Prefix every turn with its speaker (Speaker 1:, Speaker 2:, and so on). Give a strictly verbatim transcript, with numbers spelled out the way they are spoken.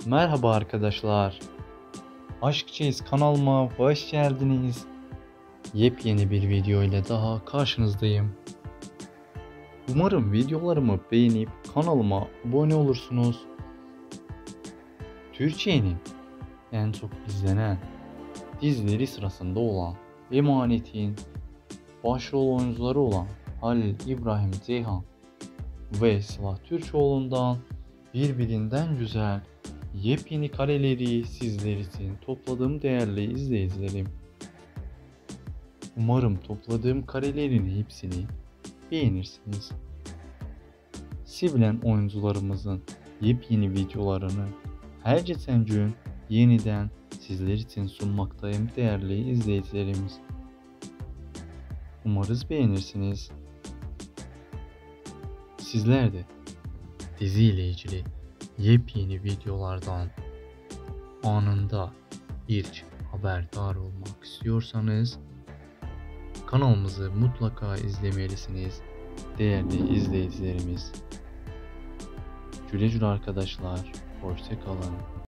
Speaker 1: Merhaba arkadaşlar. Aşk Çeyiz kanalıma hoş geldiniz. Yepyeni bir video ile daha karşınızdayım. Umarım videolarımı beğenip kanalıma abone olursunuz. Türkiye'nin en çok izlenen dizileri sırasında olan Emanet'in başrol oyuncuları olan Halil İbrahim Ceyhan ve Sıla Türkoğlu'ndan birbirinden güzel yepyeni kareleri sizler için topladım değerli izleyicilerim. Umarım topladığım karelerin hepsini beğenirsiniz. Sevilen oyuncularımızın yepyeni videolarını her geçen gün yeniden sizler için sunmaktayım değerli izleyicilerimiz. Umarız beğenirsiniz. Sizler de dizi ile ilgili yepyeni videolardan anında ilk haberdar olmak istiyorsanız kanalımızı mutlaka izlemelisiniz değerli izleyicilerimiz. Güle güle arkadaşlar, hoşça kalın.